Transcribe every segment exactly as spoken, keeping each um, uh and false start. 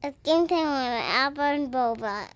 A game time with Appa and Boba.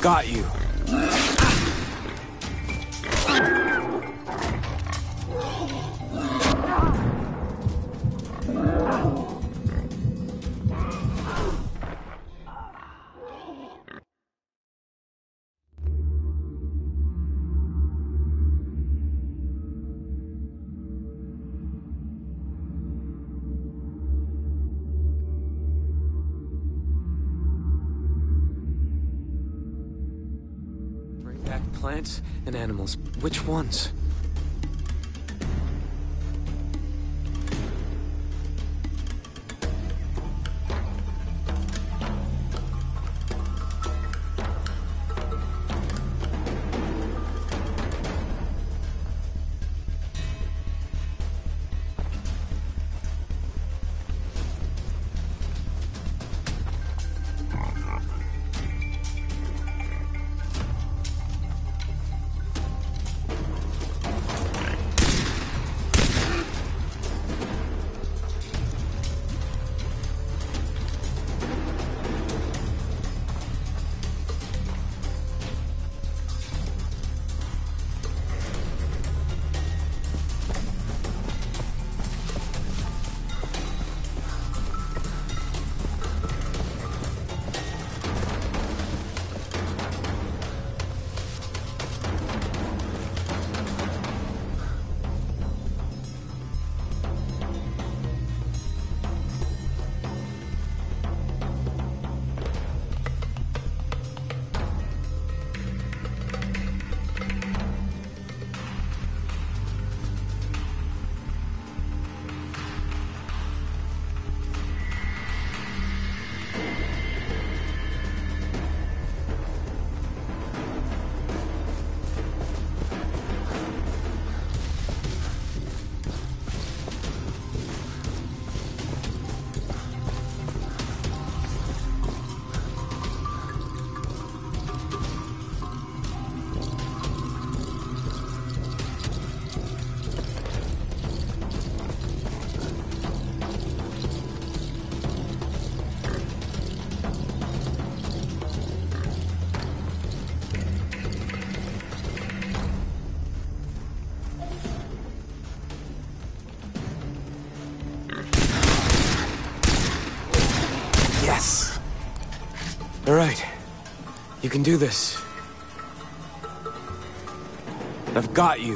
I've got you. Bring back plants and animals. Which ones? Yes! All right. You can do this. I've got you.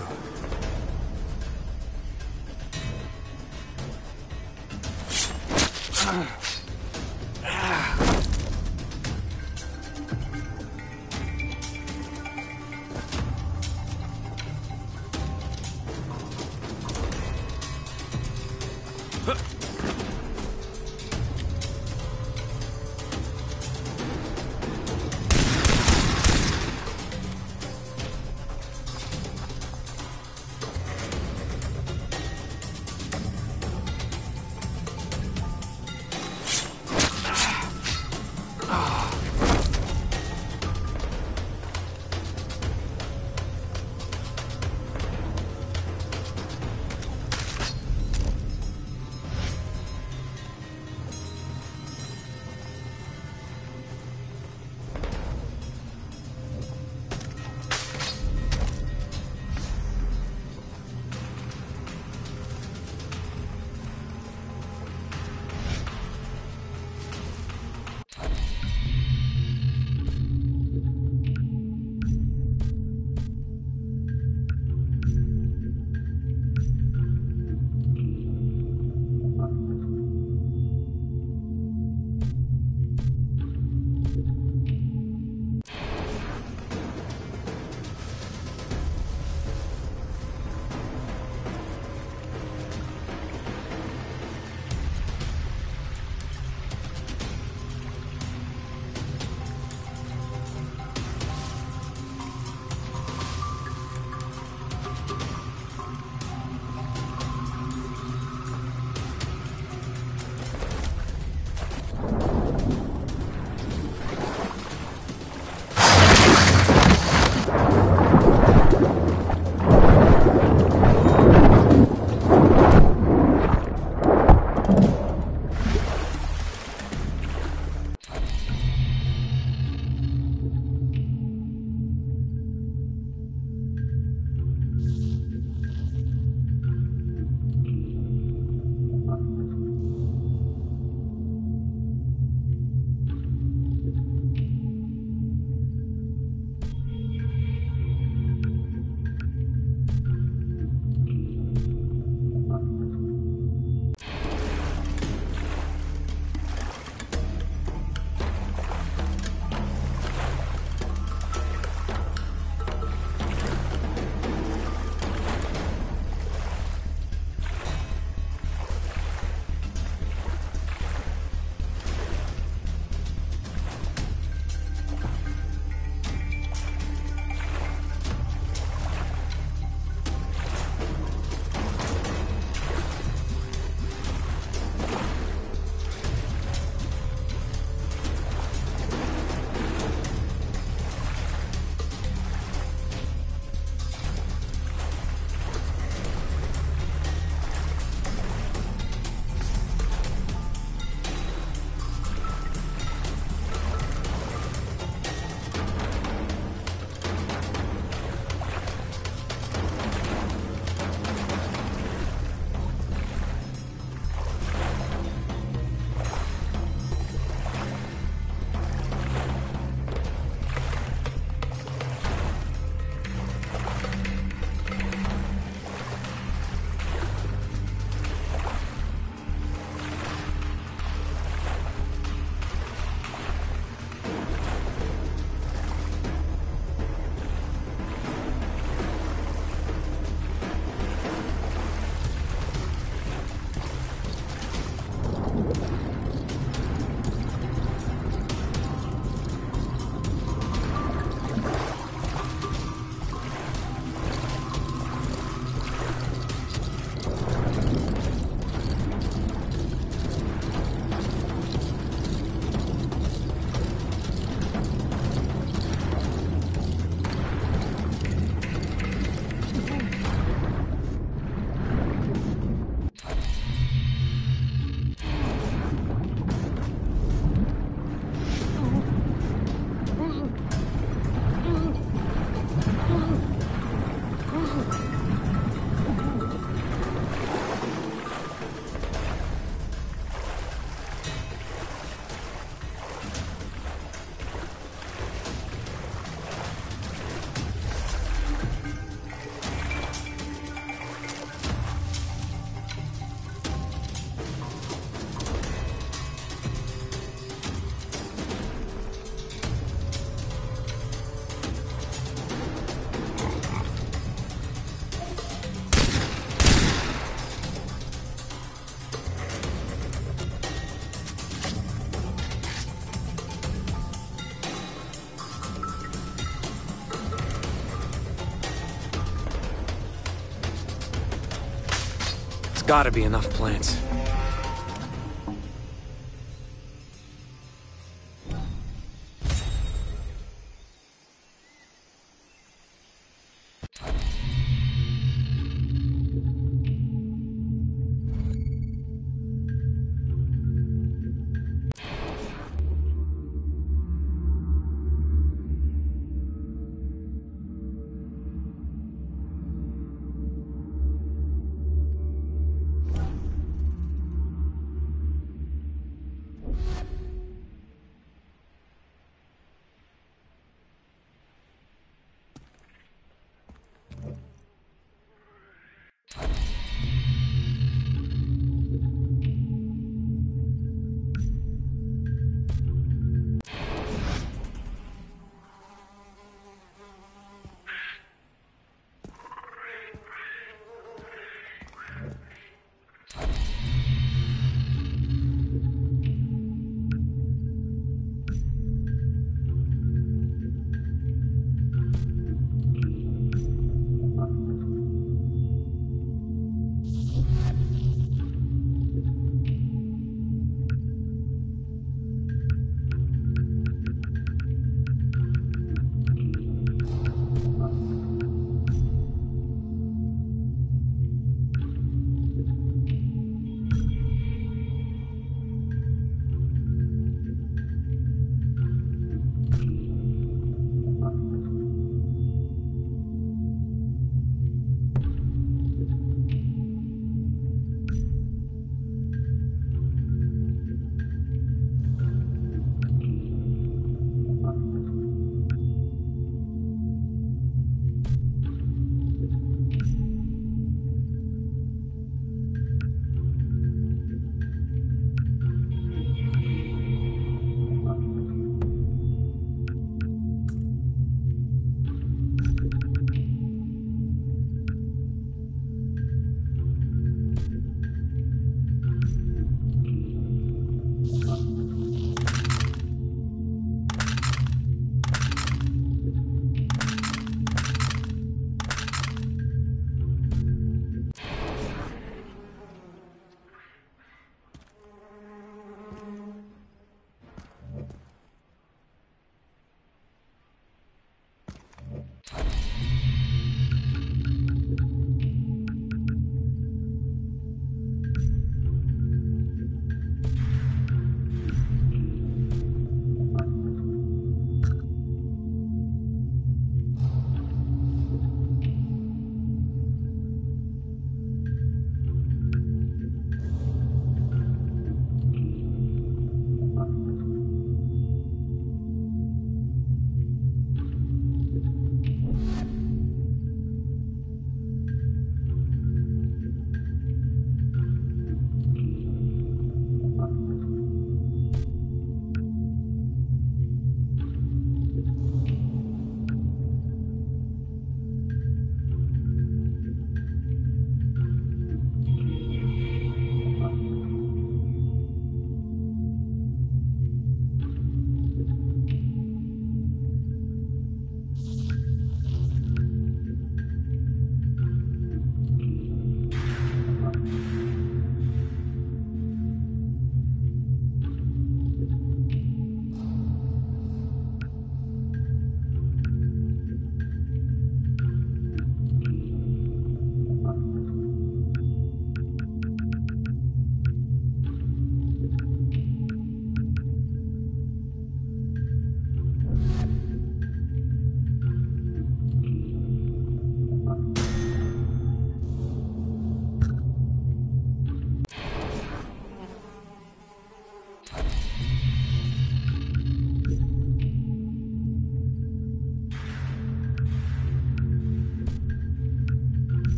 gotta be enough plants.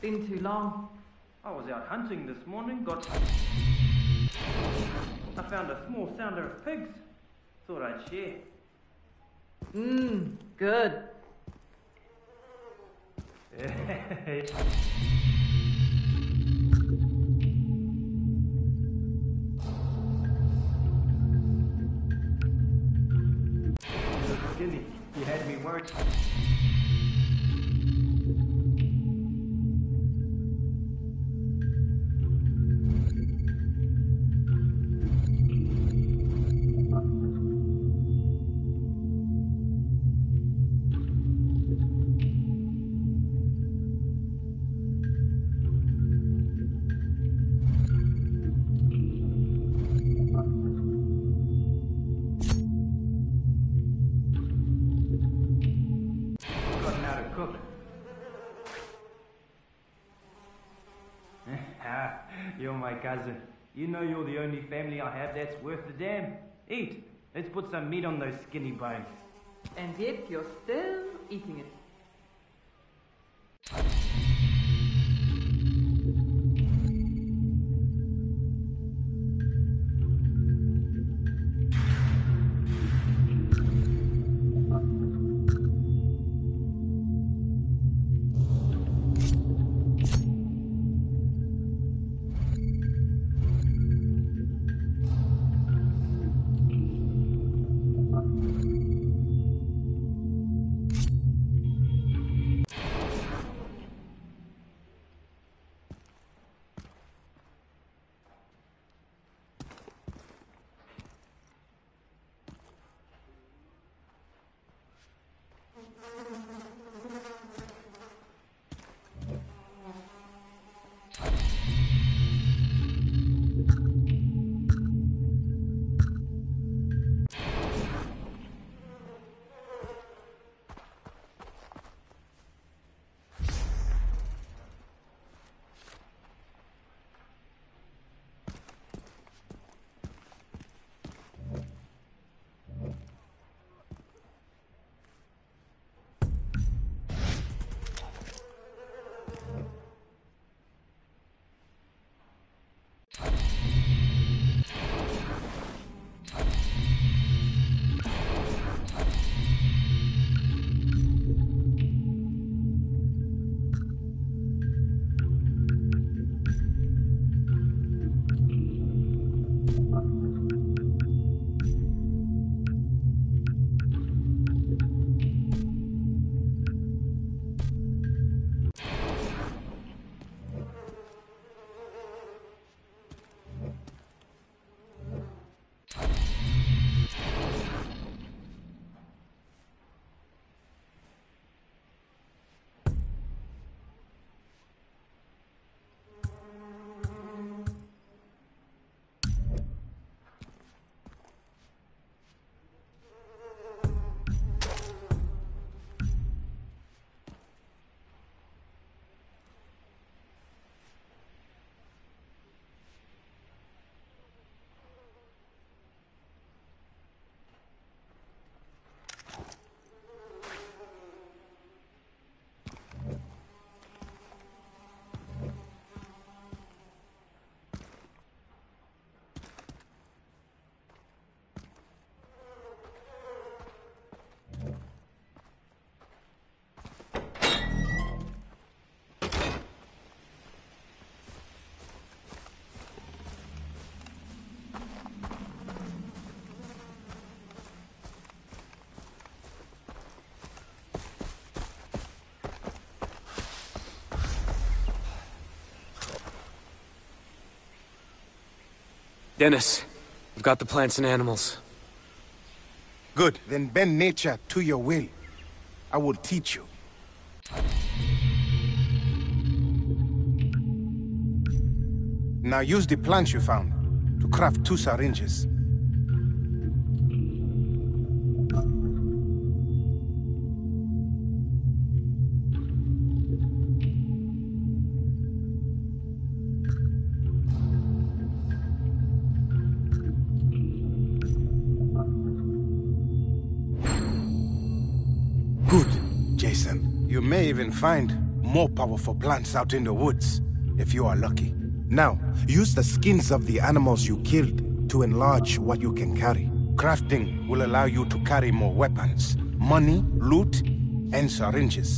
been too long. I was out hunting this morning, got... I found a small sounder of pigs. Thought I'd share. Mmm, good. You look skinny. You had me worried. Cook. You're my cousin. You know you're the only family I have that's worth a damn. Eat. Let's put some meat on those skinny bones. And yet you're still eating it. Dennis, we've got the plants and animals. Good. Then bend nature to your will. I will teach you. Now use the plants you found to craft two syringes. Good, Jason. You may even find more powerful plants out in the woods, if you are lucky. Now, use the skins of the animals you killed to enlarge what you can carry. Crafting will allow you to carry more weapons, money, loot, and syringes.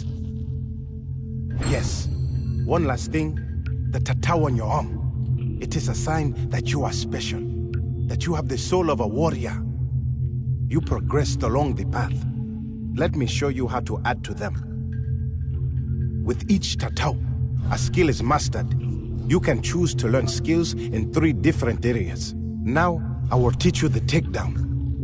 Yes, one last thing, the tattoo on your arm. It is a sign that you are special, that you have the soul of a warrior. You progressed along the path. Let me show you how to add to them. With each tattoo, a skill is mastered. You can choose to learn skills in three different areas. Now, I will teach you the takedown.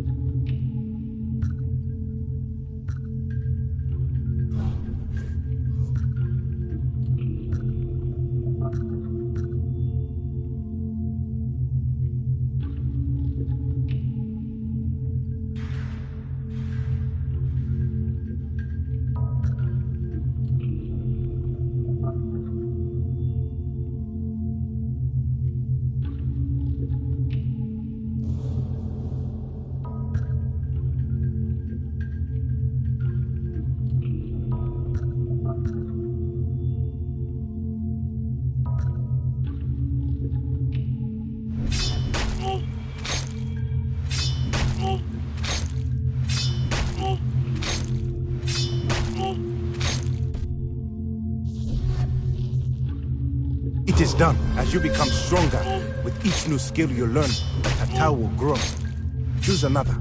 It is done. As you become stronger, with each new skill you learn, the tattoo will grow. Choose another.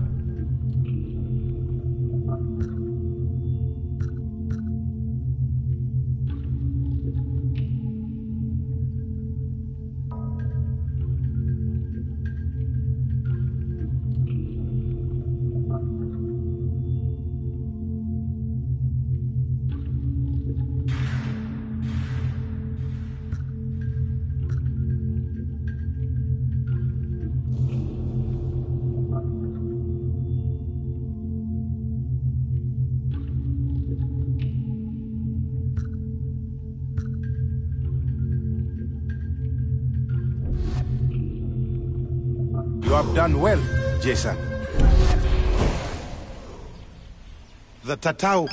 You have done well, Jason. The tattoo.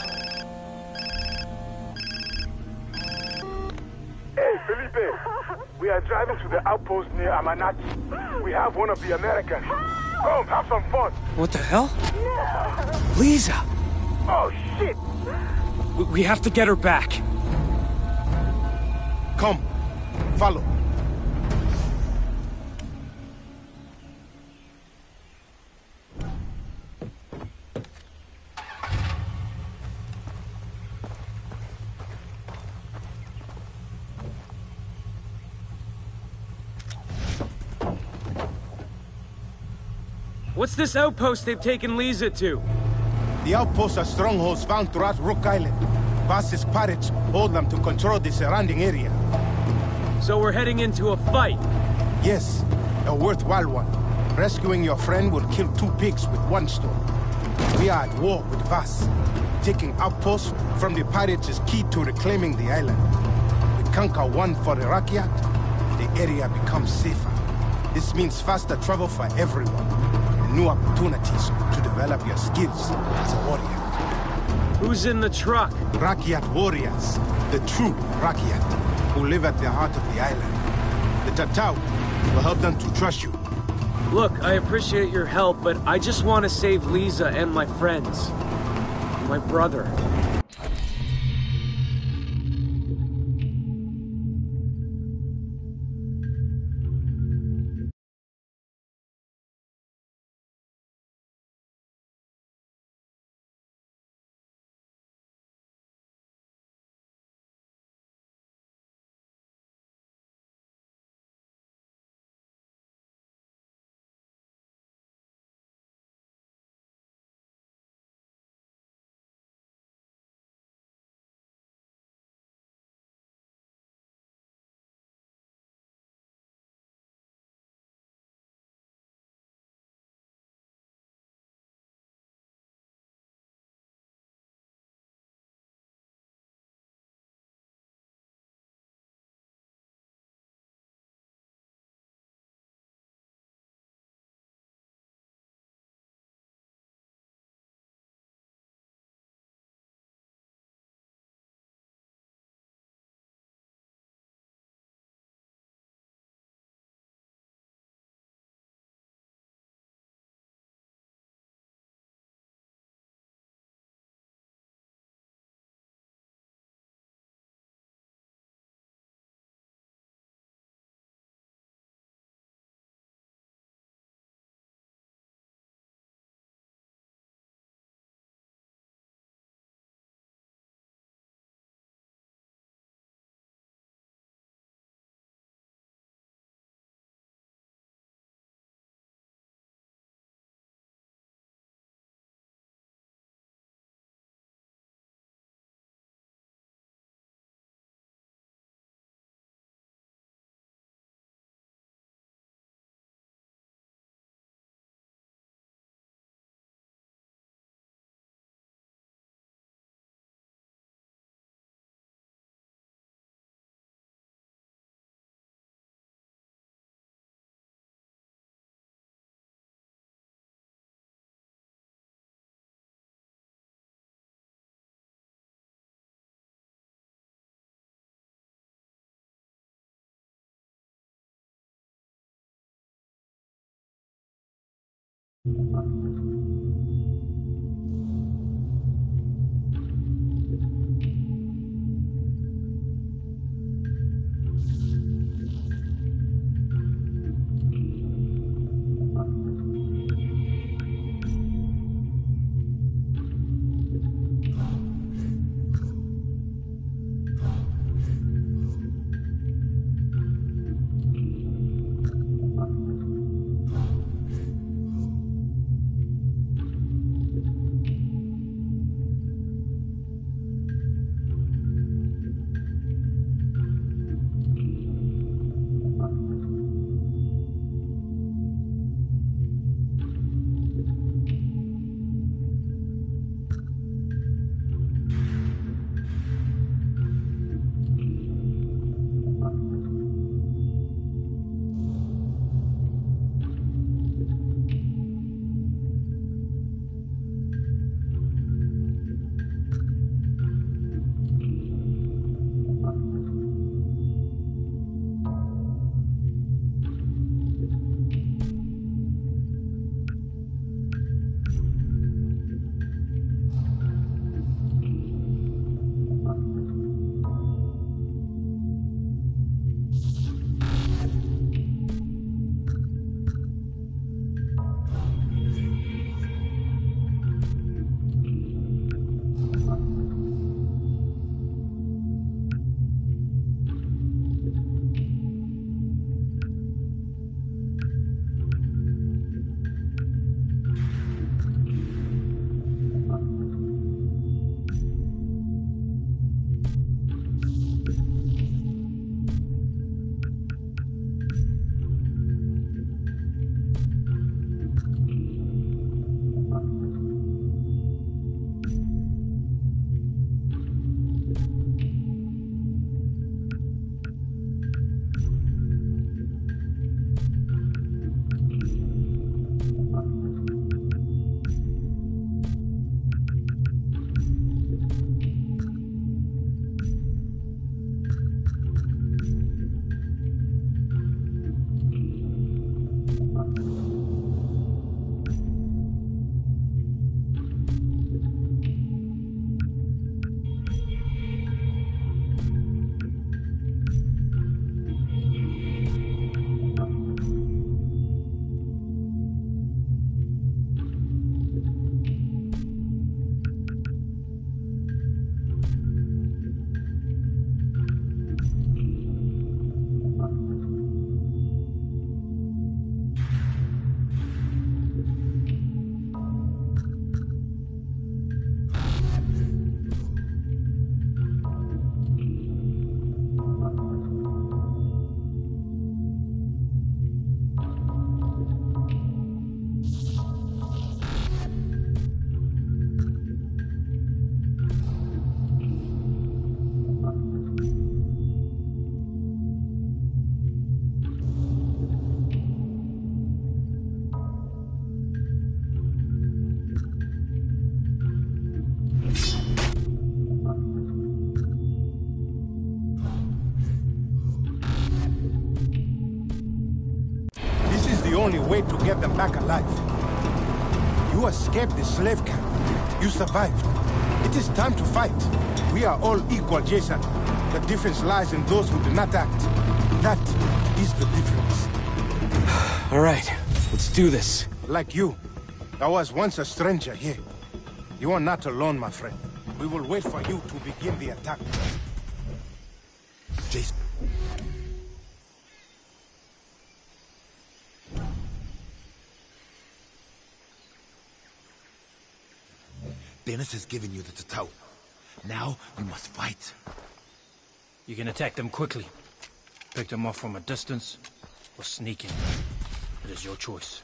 Hey, Felipe. We are driving to the outpost near Amanachi. We have one of the Americans. Come, have some fun. What the hell? Lisa! Oh, shit! We, we have to get her back. Come, follow. What's this outpost they've taken Lisa to? The outposts are strongholds found throughout Rook Island. Vas's pirates hold them to control the surrounding area. So we're heading into a fight? Yes, a worthwhile one. Rescuing your friend will kill two pigs with one stone. We are at war with Vas. Taking outposts from the pirates is key to reclaiming the island. We conquer one for Iraqiat, the area becomes safer. This means faster travel for everyone. New opportunities to develop your skills as a warrior. Who's in the truck? Rakyat warriors, the true Rakyat, who live at the heart of the island. The tattoo will help them to trust you. Look, I appreciate your help, but I just want to save Lisa and my friends. My brother. only way to get them back alive. You escaped the slave camp. You survived. It is time to fight. We are all equal, Jason. The difference lies in those who do not act. That is the difference. All right, let's do this. Like you. I was once a stranger here. You are not alone, my friend. We will wait for you to begin the attack. Jason. Dennis has given you the Tatau. Now, we must fight. You can attack them quickly. Pick them off from a distance, or sneak in. It is your choice.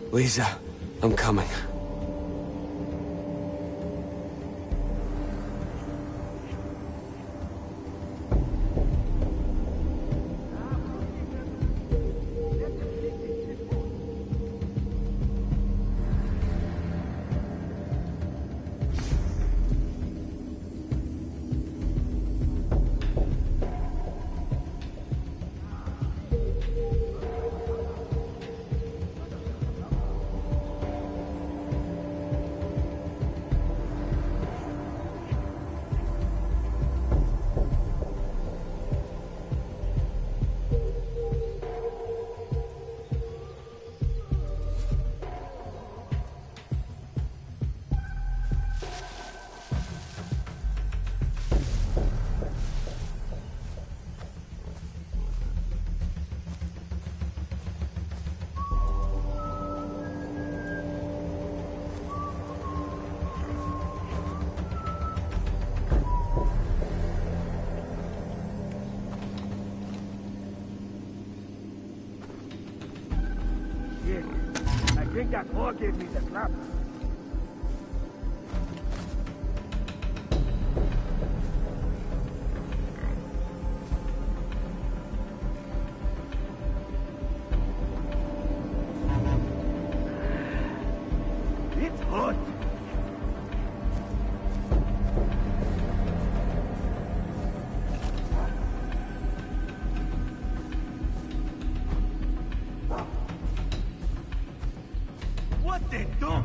Lisa, I'm coming. I think that whore gave me the clap. It's hot. What they do?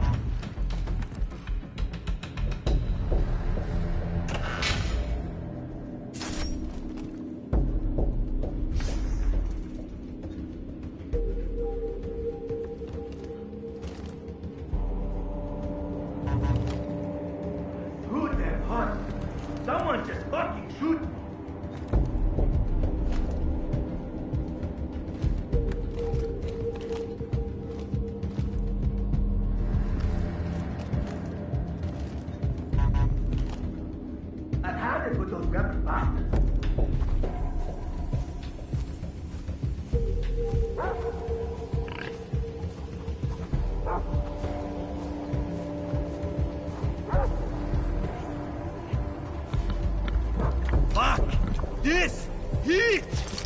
Who the hunt? Someone just fucking shoot me. I've had it with those rebel bastards. Fuck! This heat!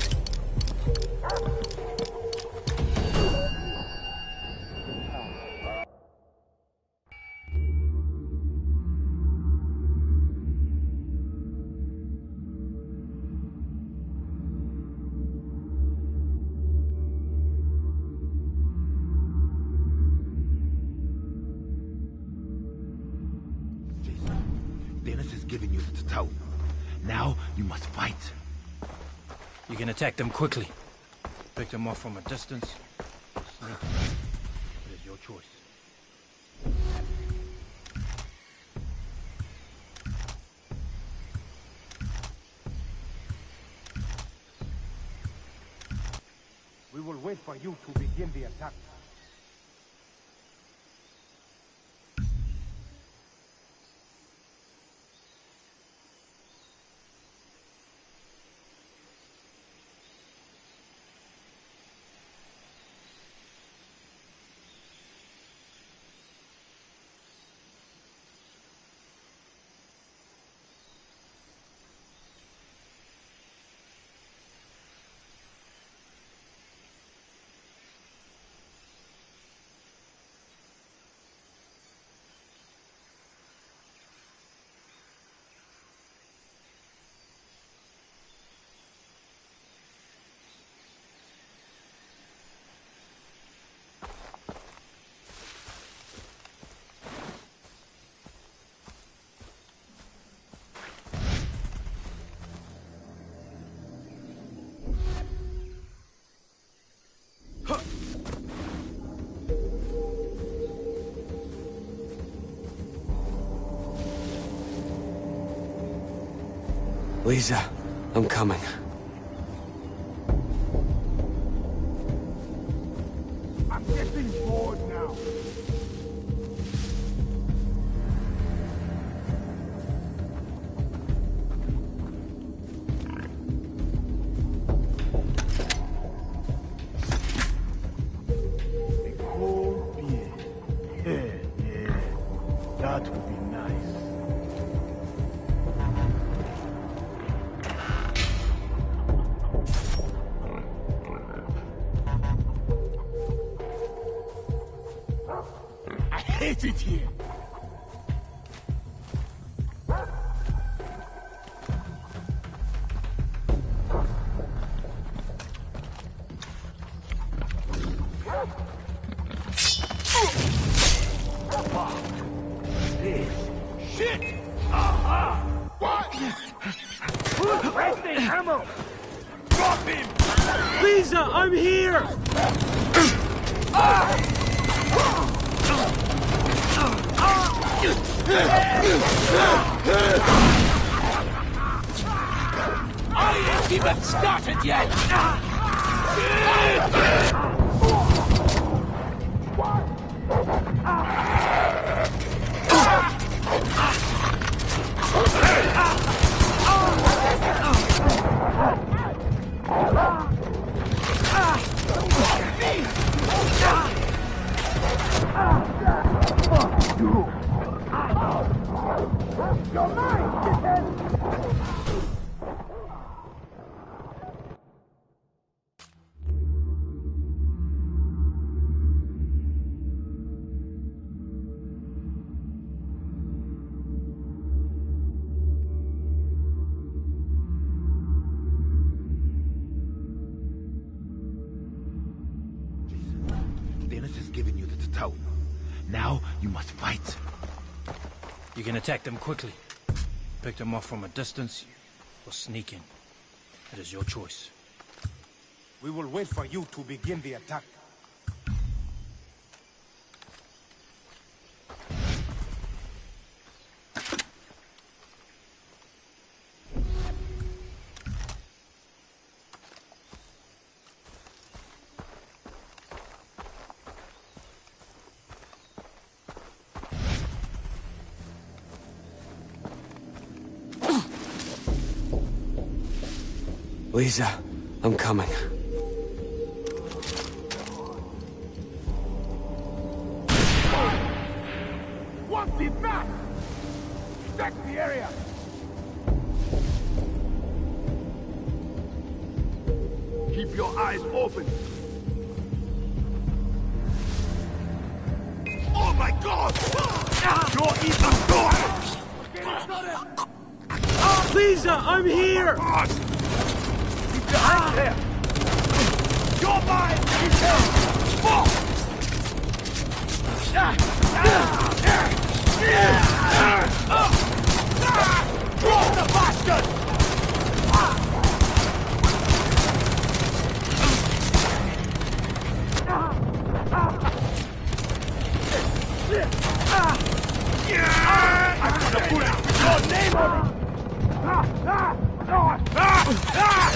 Dennis has given you the Tatau. Now you must fight. You can attack them quickly. Pick them off from a distance. Sneak. It is your choice. We will wait for you to begin the attack. Lisa, I'm coming. I'm getting bored now. A cold beer. ammo! Drop him! Lisa, I'm here! I ain't even started yet! You're mine, shithead! Dennis has given you the Tatau. Now you must fight. You can attack them quickly. Pick them off from a distance, or sneak in. It is your choice. We will wait for you to begin the attack. Lisa, I'm coming. What's the back? Check the area! Keep your eyes open! Oh my god! You're even good! Lisa, I'm here! Keep your eyes there! You're mine! He's there! Fall! Drop the bastard! I'm gonna put your name on it!